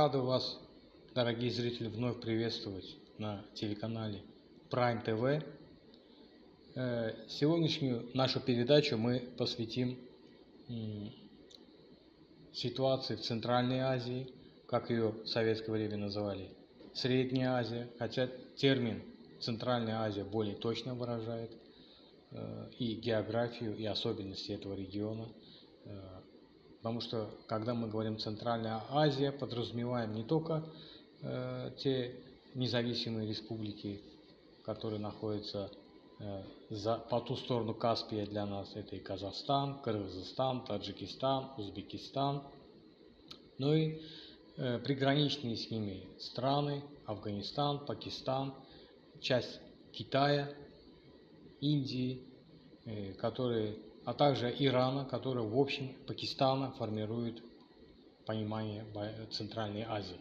рады вас, дорогие зрители, вновь приветствовать на телеканале Prime TV. Сегодняшнюю нашу передачу мы посвятим ситуации в Центральной Азии, как ее в советское время называли, Средняя Азия, хотя термин Центральная Азия более точно выражает и географию, и особенности этого региона. Потому что, когда мы говорим Центральная Азия, подразумеваем не только те независимые республики, которые находятся по ту сторону Каспия для нас, это и Казахстан, Кыргызстан, Таджикистан, Узбекистан, но и приграничные с ними страны, Афганистан, Пакистан, часть Китая, Индии, а также Ирана, который в общем Пакистана формирует понимание Центральной Азии.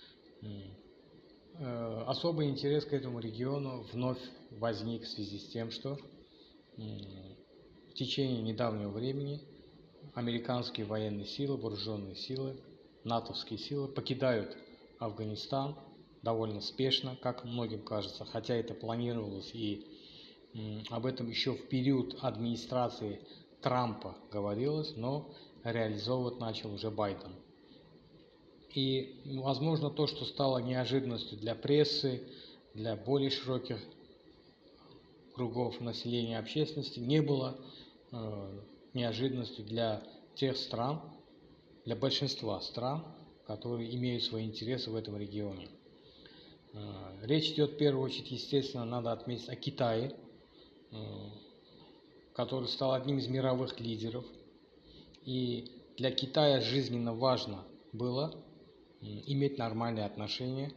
Особый интерес к этому региону вновь возник в связи с тем, что в течение недавнего времени американские военные силы, вооруженные силы, натовские силы покидают Афганистан довольно спешно, как многим кажется, хотя это планировалось и об этом еще в период администрации Трампа говорилось, но реализовывать начал уже Байден. И, возможно, то, что стало неожиданностью для прессы, для более широких кругов населения и общественности, не было неожиданностью для тех стран, для большинства стран, которые имеют свои интересы в этом регионе. Речь идет в первую очередь, естественно, надо отметить о Китае, который стал одним из мировых лидеров. И для Китая жизненно важно было иметь нормальные отношения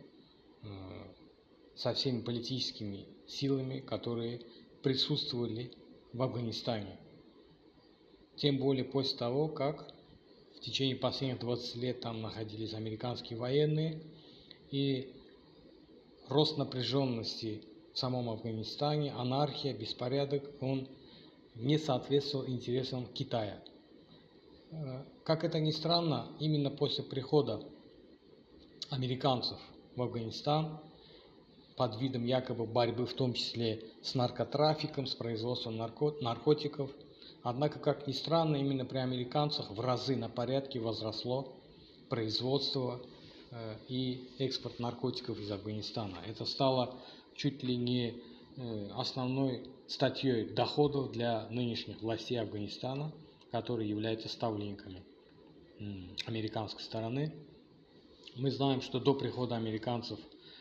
со всеми политическими силами, которые присутствовали в Афганистане. Тем более после того, как в течение последних 20 лет там находились американские военные, и рост напряженности в самом Афганистане, анархия, беспорядок, он не соответствовал интересам Китая. Как это ни странно, именно после прихода американцев в Афганистан под видом якобы борьбы, в том числе с наркотрафиком, с производством наркотиков, однако, как ни странно, именно при американцах в разы на порядке возросло производство и экспорт наркотиков из Афганистана. Это стало чуть ли не основной статьей доходов для нынешних властей Афганистана, которые являются ставленниками американской стороны. Мы знаем, что до прихода американцев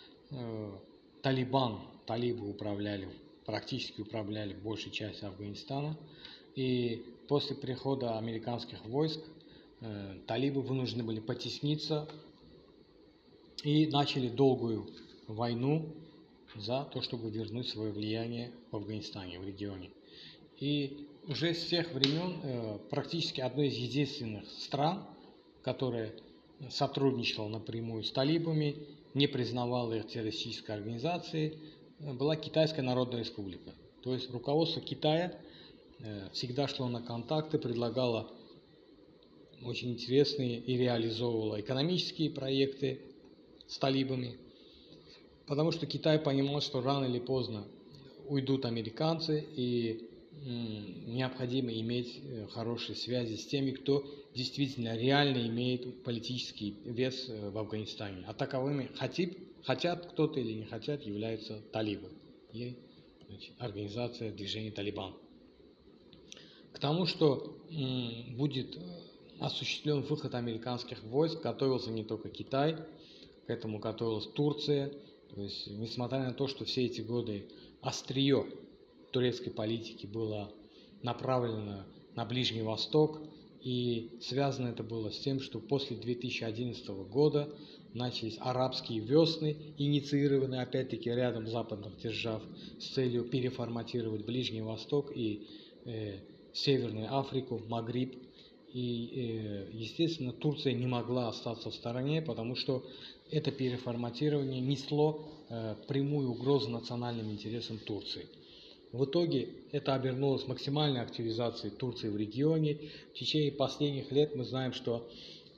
талибы практически управляли большей частью Афганистана, и после прихода американских войск талибы вынуждены были потесниться и начали долгую войну за то, чтобы вернуть свое влияние в Афганистане, в регионе. И уже с тех времен практически одной из единственных стран, которая сотрудничала напрямую с талибами, не признавала их террористической организацией, была Китайская Народная Республика. То есть руководство Китая всегда шло на контакты, предлагало очень интересные и реализовывало экономические проекты с талибами, потому что Китай понимал, что рано или поздно уйдут американцы, и необходимо иметь хорошие связи с теми, кто действительно реально имеет политический вес в Афганистане. А таковыми хотят кто-то или не хотят, являются талибы и организация движения Талибан. К тому, что будет осуществлен выход американских войск, готовился не только Китай, к этому готовилась Турция. То есть, несмотря на то, что все эти годы острие турецкой политики было направлено на Ближний Восток, и связано это было с тем, что после 2011 года начались арабские весны, инициированные опять-таки рядом западных держав с целью переформатировать Ближний Восток и Северную Африку, Магриб. И, естественно, Турция не могла остаться в стороне, потому что это переформатирование несло прямую угрозу национальным интересам Турции. В итоге это обернулось максимальной активизацией Турции в регионе. В течение последних лет мы знаем, что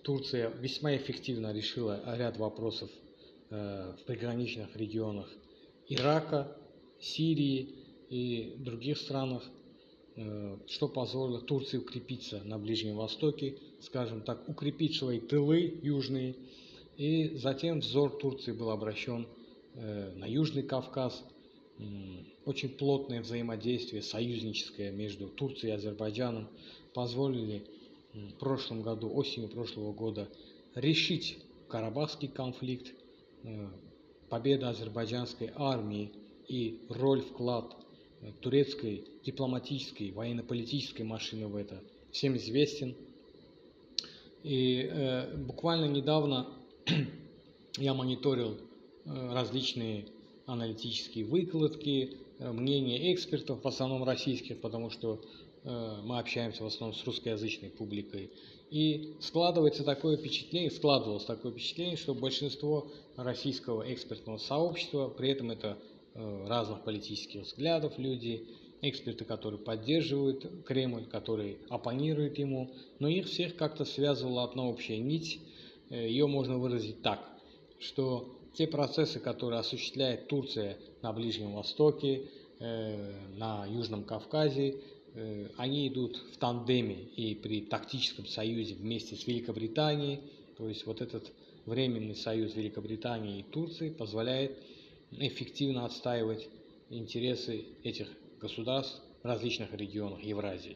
Турция весьма эффективно решила ряд вопросов в приграничных регионах Ирака, Сирии и других странах, что позволило Турции укрепиться на Ближнем Востоке, скажем так, укрепить свои тылы южные. И затем взор Турции был обращен на Южный Кавказ. Очень плотное взаимодействие союзническое между Турцией и Азербайджаном позволили в прошлом году, осенью прошлого года, решить Карабахский конфликт. Победа азербайджанской армии и вклад турецкой дипломатической, военно-политической машины в это всем известен. И буквально недавно я мониторил различные аналитические выкладки, мнения экспертов, в основном российских, потому что мы общаемся в основном с русскоязычной публикой. И складывалось такое впечатление, что большинство российского экспертного сообщества, при этом это разных политических взглядов люди, эксперты, которые поддерживают Кремль, которые оппонируют ему, но их всех как-то связывала одна общая нить. Ее можно выразить так, что те процессы, которые осуществляет Турция на Ближнем Востоке, на Южном Кавказе, они идут в тандеме и при тактическом союзе вместе с Великобританией. То есть вот этот временный союз Великобритании и Турции позволяет эффективно отстаивать интересы этих государств в различных регионах Евразии.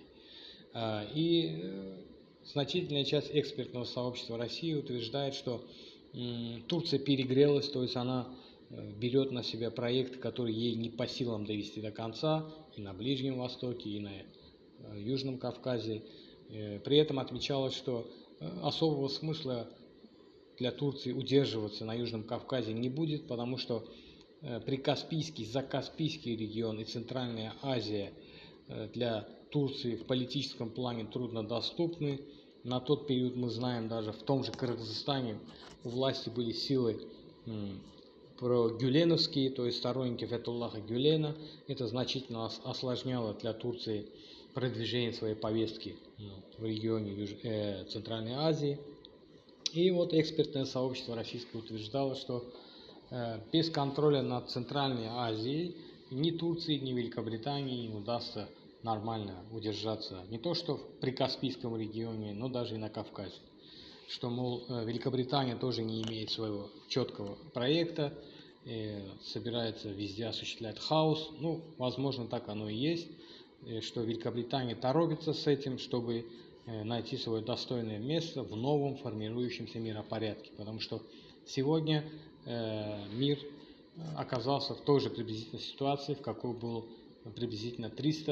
И значительная часть экспертного сообщества России утверждает, что Турция перегрелась, то есть она берет на себя проекты, которые ей не по силам довести до конца и на Ближнем Востоке, и на Южном Кавказе. При этом отмечалось, что особого смысла для Турции удерживаться на Южном Кавказе не будет, потому что Прикаспийский, Закаспийский регион и Центральная Азия для Турции в политическом плане труднодоступны. На тот период, мы знаем, даже в том же Кыргызстане у власти были силы прогюленовские, то есть сторонники Фетхуллаха Гюлена. Это значительно осложняло для Турции продвижение своей повестки в регионе Центральной Азии. И вот экспертное сообщество российское утверждало, что без контроля над Центральной Азией ни Турции, ни Великобритании не удастся нормально удержаться не то что в Прикаспийском регионе, но даже и на Кавказе. Что, мол, Великобритания тоже не имеет своего четкого проекта, собирается везде осуществлять хаос. Ну, возможно, так оно и есть, что Великобритания торопится с этим, чтобы найти свое достойное место в новом формирующемся миропорядке. Потому что сегодня мир оказался в той же приблизительной ситуации, в какой был приблизительно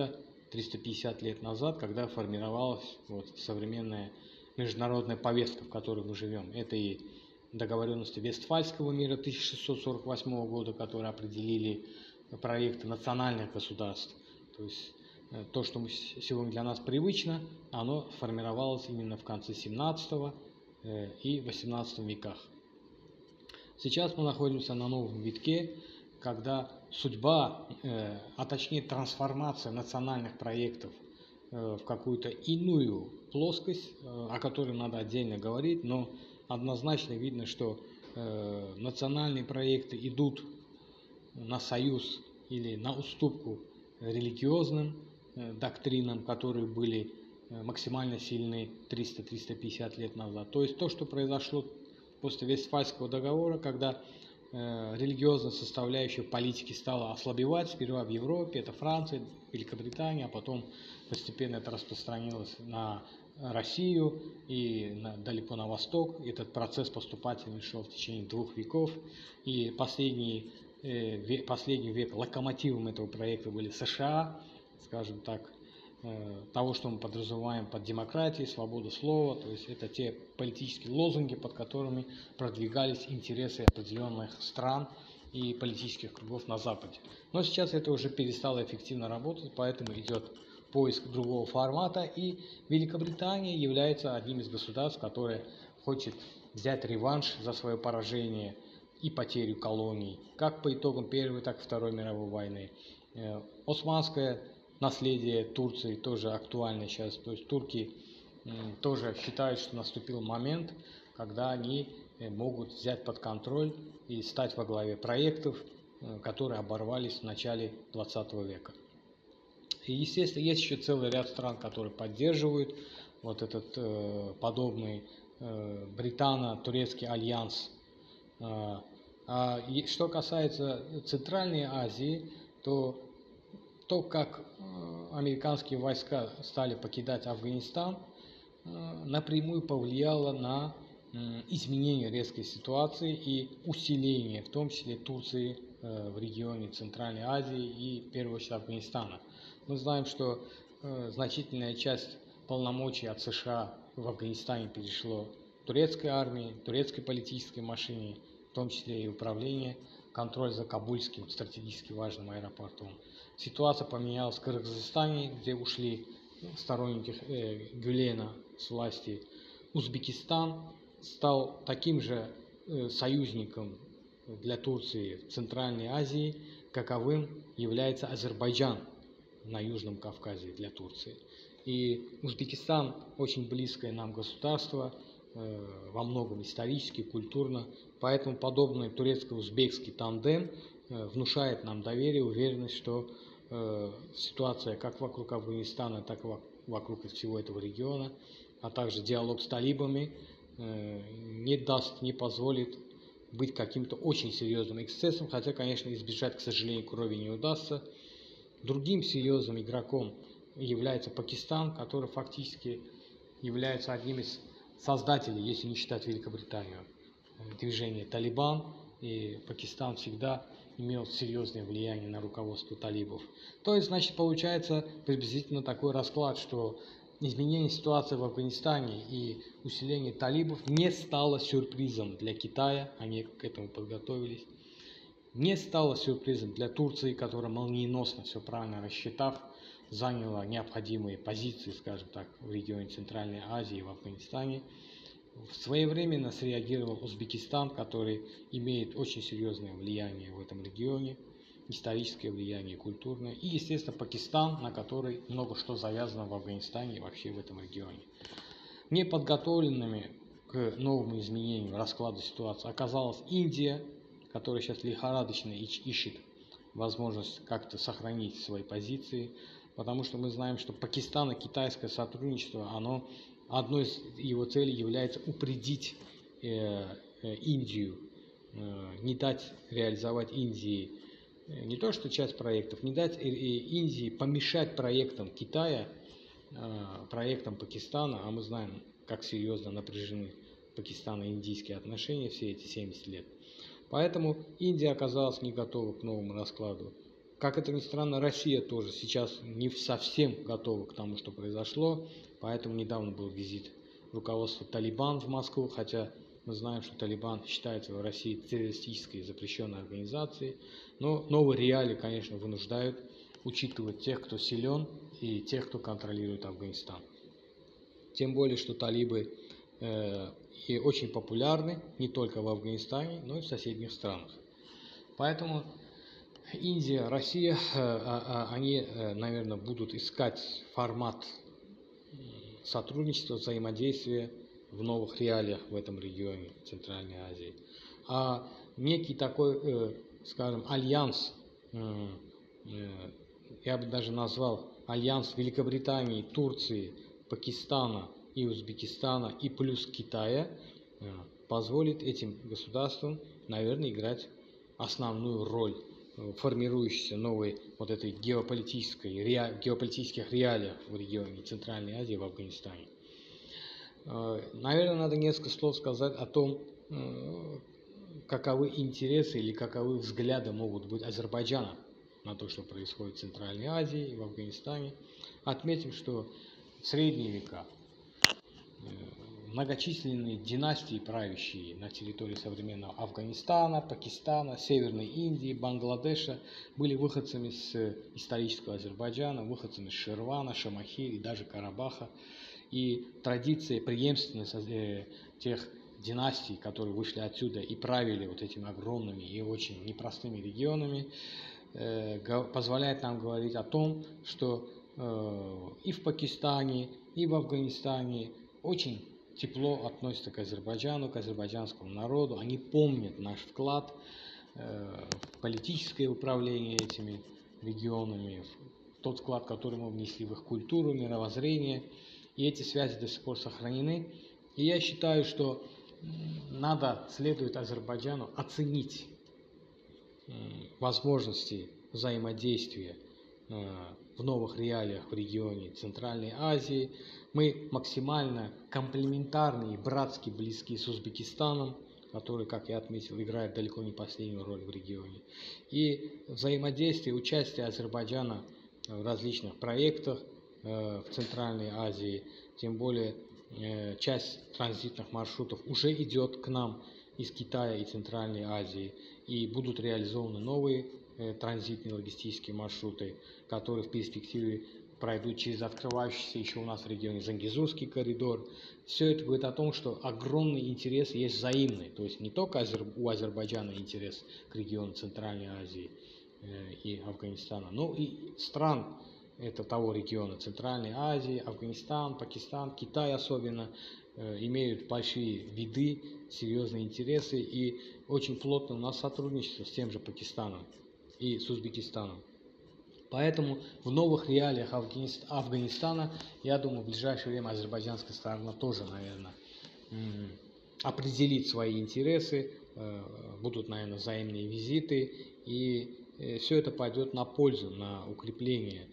300-350 лет назад, когда формировалась современная международная повестка, в которой мы живем. Это и договоренности Вестфальского мира 1648 года, которые определили проекты национальных государств. То есть то, что сегодня для нас привычно, оно формировалось именно в конце 17 и 18 веках. Сейчас мы находимся на новом витке, когда судьба, а точнее трансформация национальных проектов в какую-то иную плоскость, о которой надо отдельно говорить, но однозначно видно, что национальные проекты идут на союз или на уступку религиозным доктринам, которые были максимально сильны 300-350 лет назад. То есть то, что произошло после Вестфальского договора, когда религиозная составляющая политики стала ослабевать, сперва в Европе, это Франция, Великобритания, а потом постепенно это распространилось на Россию и далеко на восток. Этот процесс поступательный шел в течение 2 веков, и последний век локомотивом этого проекта были США, скажем так, того, что мы подразумеваем под демократией, свободу слова, то есть это те политические лозунги, под которыми продвигались интересы определенных стран и политических кругов на Западе. Но сейчас это уже перестало эффективно работать, поэтому идет поиск другого формата, и Великобритания является одним из государств, которое хочет взять реванш за свое поражение и потерю колоний, как по итогам Первой, так и Второй мировой войны. Османское наследие Турции тоже актуально сейчас, то есть турки тоже считают, что наступил момент, когда они могут взять под контроль и стать во главе проектов, которые оборвались в начале 20 века. И, естественно, есть еще целый ряд стран, которые поддерживают вот этот подобный британо-турецкий альянс. Что касается Центральной Азии, то как американские войска стали покидать Афганистан, напрямую повлияло на изменение резкой ситуации и усиление, в том числе Турции в регионе Центральной Азии и, в первую очередь, Афганистана. Мы знаем, что значительная часть полномочий от США в Афганистане перешло турецкой армии, турецкой политической машине, в том числе и управление, контроль за Кабульским стратегически важным аэропортом. Ситуация поменялась в Кыргызстане, где ушли сторонники Гюлена с власти. Узбекистан стал таким же союзником для Турции в Центральной Азии, каковым является Азербайджан на Южном Кавказе для Турции. И Узбекистан очень близкое нам государство, во многом исторически, культурно, поэтому подобный турецко-узбекский тандем внушает нам доверие, уверенность, что ситуация как вокруг Афганистана, так и вокруг всего этого региона, а также диалог с талибами не позволит быть каким-то очень серьезным эксцессом, хотя, конечно, избежать, к сожалению, крови не удастся. Другим серьезным игроком является Пакистан, который фактически является одним из создателей, если не считать Великобританию, движения «Талибан», и Пакистан всегда имел серьезное влияние на руководство талибов. То есть, значит, получается приблизительно такой расклад, что изменение ситуации в Афганистане и усиление талибов не стало сюрпризом для Китая, они к этому подготовились, не стало сюрпризом для Турции, которая молниеносно, все правильно рассчитав, заняла необходимые позиции, скажем так, в регионе Центральной Азии и в Афганистане. Своевременно среагировал Узбекистан, который имеет очень серьезное влияние в этом регионе, историческое влияние, культурное, и, естественно, Пакистан, на который много что завязано в Афганистане и вообще в этом регионе. Неподготовленными к новым изменениям расклада ситуации оказалась Индия, которая сейчас лихорадочно ищет возможность как-то сохранить свои позиции, потому что мы знаем, что Пакистано-китайское сотрудничество, одной из его целей является упредить Индию, не дать реализовать Индии не то что часть проектов, не дать Индии помешать проектам Китая, проектам Пакистана, а мы знаем, как серьезно напряжены пакистано-индийские отношения все эти 70 лет. Поэтому Индия оказалась не готова к новому раскладу. Как это ни странно, Россия тоже сейчас не совсем готова к тому, что произошло, поэтому недавно был визит руководства Талибан в Москву, хотя мы знаем, что Талибан считается в России террористической и запрещенной организацией, но новые реалии, конечно, вынуждают учитывать тех, кто силен, и тех, кто контролирует Афганистан. Тем более, что талибы и очень популярны не только в Афганистане, но и в соседних странах. Поэтому Индия, Россия, они, наверное, будут искать формат сотрудничества, взаимодействия в новых реалиях в этом регионе Центральной Азии. А некий такой, скажем, альянс, я бы даже назвал альянс Великобритании, Турции, Пакистана и Узбекистана и плюс Китая, позволит этим государствам, наверное, играть основную роль в формирующейся новой вот этой геополитических реалиях в регионе Центральной Азии, в Афганистане. Наверное, надо несколько слов сказать о том, каковы интересы или каковы взгляды могут быть Азербайджана на то, что происходит в Центральной Азии и в Афганистане. Отметим, что в средние века многочисленные династии, правящие на территории современного Афганистана, Пакистана, Северной Индии, Бангладеша, были выходцами с исторического Азербайджана, выходцами с Ширвана, Шамахи и даже Карабаха. И традиция, преемственность тех династий, которые вышли отсюда и правили вот этими огромными и очень непростыми регионами, позволяет нам говорить о том, что и в Пакистане, и в Афганистане очень тепло относятся к Азербайджану, к азербайджанскому народу. Они помнят наш вклад в политическое управление этими регионами, в тот вклад, который мы внесли в их культуру, мировоззрение. И эти связи до сих пор сохранены. И я считаю, что следует Азербайджану оценить возможности взаимодействия в новых реалиях в регионе Центральной Азии. Мы максимально комплементарны и братски близки с Узбекистаном, который, как я отметил, играет далеко не последнюю роль в регионе. И взаимодействие, участие Азербайджана в различных проектах в Центральной Азии, тем более часть транзитных маршрутов уже идет к нам из Китая и Центральной Азии, и будут реализованы новые транзитные логистические маршруты, которые в перспективе пройдут через открывающийся еще у нас в регионе Зангезурский коридор. Все это говорит о том, что огромный интерес есть взаимный, то есть не только у Азербайджана интерес к региону Центральной Азии и Афганистана, но и стран того региона Центральной Азии, Афганистан, Пакистан, Китай особенно, имеют большие виды, серьезные интересы, и очень плотно у нас сотрудничество с тем же Пакистаном и с Узбекистаном. Поэтому в новых реалиях Афганистана, я думаю, в ближайшее время азербайджанская сторона тоже, наверное, определит свои интересы, будут, наверное, взаимные визиты, и все это пойдет на пользу, на укрепление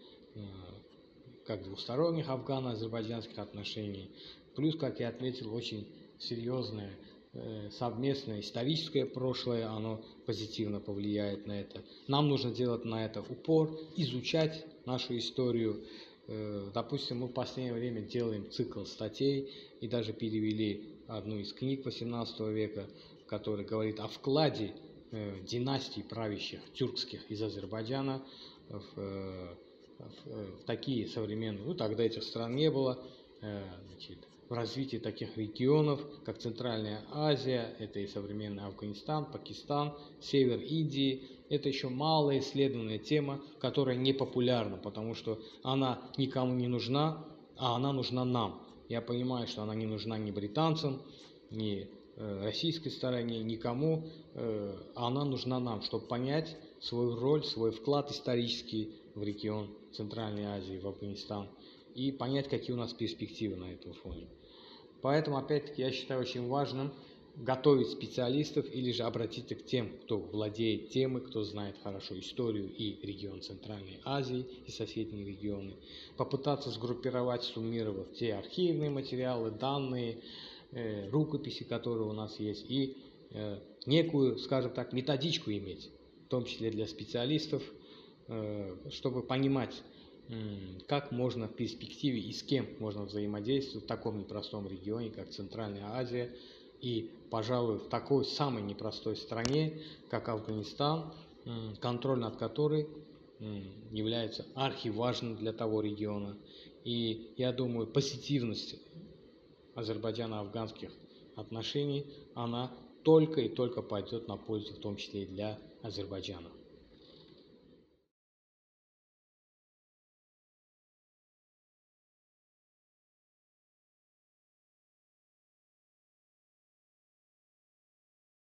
как двусторонних афгано-азербайджанских отношений, плюс, как я отметил, очень серьезное совместное историческое прошлое, оно позитивно повлияет на это. Нам нужно делать на это упор, изучать нашу историю. Допустим, мы в последнее время делаем цикл статей и даже перевели одну из книг XVIII века, которая говорит о вкладе династий правящих тюркских из Азербайджана в такие современные, тогда этих стран не было, в развитии таких регионов, как Центральная Азия, это и современный Афганистан, Пакистан, север Индии. Это еще мало исследованная тема, которая не популярна, потому что она никому не нужна, а она нужна нам. Я понимаю, что она не нужна ни британцам, ни российской стороне, никому, она нужна нам, чтобы понять свою роль, свой вклад исторический в регион Центральной Азии, в Афганистан, и понять, какие у нас перспективы на этом фоне. Поэтому, опять-таки, я считаю очень важным готовить специалистов или же обратиться к тем, кто владеет темой, кто знает хорошо историю и регион Центральной Азии, и соседние регионы, попытаться сгруппировать, суммировать те архивные материалы, данные, рукописи, которые у нас есть, и некую, скажем так, методичку иметь, в том числе для специалистов, чтобы понимать, как можно в перспективе и с кем можно взаимодействовать в таком непростом регионе, как Центральная Азия, и, пожалуй, в такой самой непростой стране, как Афганистан, контроль над которой является архиважным для того региона. И я думаю, позитивность азербайджано-афганских отношений, она только и только пойдет на пользу, в том числе и для Азербайджана.